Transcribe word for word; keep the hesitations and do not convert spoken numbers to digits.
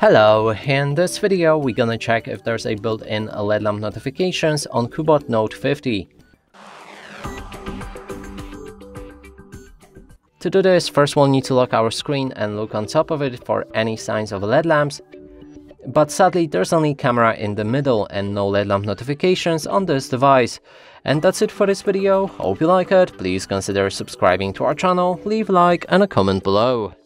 Hello, in this video we're gonna check if there's a built-in L E D lamp notifications on Cubot Note fifty. To do this, first we'll need to lock our screen and look on top of it for any signs of L E D lamps. But sadly there's only camera in the middle and no L E D lamp notifications on this device. And that's it for this video. Hope you like it. Please consider subscribing to our channel, leave a like and a comment below.